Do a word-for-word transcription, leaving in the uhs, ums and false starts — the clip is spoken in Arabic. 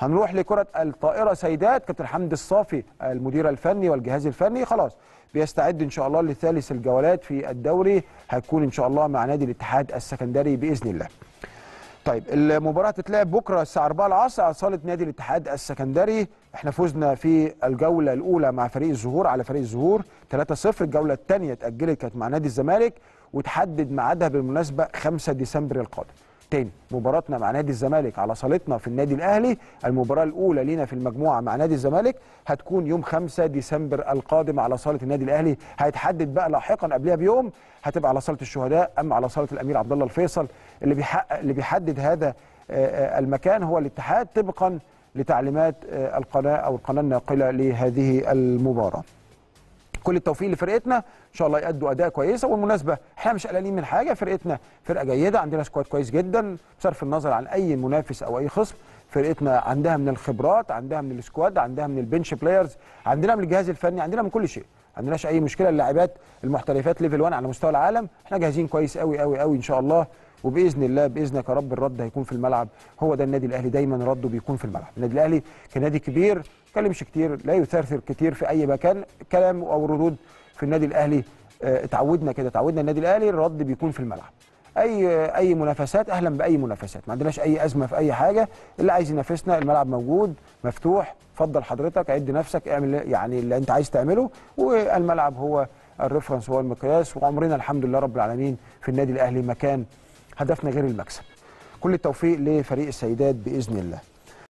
هنروح لكره الطائره سيدات. كابتن حمدي الصافي المدير الفني والجهاز الفني خلاص بيستعد ان شاء الله لثالث الجولات في الدوري، هيكون ان شاء الله مع نادي الاتحاد السكندري باذن الله. طيب المباراه هتتلعب بكره الساعه أربعة العصر على صاله نادي الاتحاد السكندري. احنا فزنا في الجوله الاولى مع فريق الزهور على فريق الزهور ثلاثة صفر. الجوله الثانيه اتاجلت كانت مع نادي الزمالك وتحدد ميعادها بالمناسبه خمسة ديسمبر القادم. تاني مباراتنا مع نادي الزمالك على صالتنا في النادي الاهلي، المباراه الاولى لينا في المجموعه مع نادي الزمالك هتكون يوم خمسة ديسمبر القادم على صاله النادي الاهلي. هيتحدد بقى لاحقا قبلها بيوم هتبقى على صاله الشهداء، اما على صاله الامير عبد الله الفيصل. اللي بيحقق اللي بيحدد هذا المكان هو الاتحاد طبقا لتعليمات القناه او القناه الناقله لهذه المباراه. كل التوفيق لفرقتنا ان شاء الله يأدوا اداء كويسه. والمناسبه احنا مش قلقانين من حاجه، فرقتنا فرقه جيده، عندنا سكواد كويس جدا بصرف النظر عن اي منافس او اي خصم. فرقتنا عندها من الخبرات، عندها من السكواد، عندها من البنش بلايرز، عندنا من الجهاز الفني، عندنا من كل شيء. ما عندناش اي مشكله. اللاعبات المحترفات ليفل واحد على مستوى العالم احنا جاهزين كويس قوي قوي قوي ان شاء الله. وباذن الله باذنك يا رب الرد هيكون في الملعب. هو ده النادي الاهلي، دايما رده بيكون في الملعب. النادي الاهلي كنادي كبير ما يتكلمش كتير، لا يثرثر كتير في اي مكان. كلام او ردود في النادي الاهلي اه اتعودنا كده، اتعودنا النادي الاهلي الرد بيكون في الملعب. اي اي منافسات اهلا باي منافسات، ما عندناش اي ازمه في اي حاجه. اللي عايز ينافسنا الملعب موجود مفتوح، اتفضل حضرتك عد نفسك اعمل يعني اللي انت عايز تعمله، والملعب هو الريفرنس هو المقياس. وعمرنا الحمد لله رب العالمين في النادي الاهلي مكان هدفنا غير المكسب. كل التوفيق لفريق السيدات باذن الله.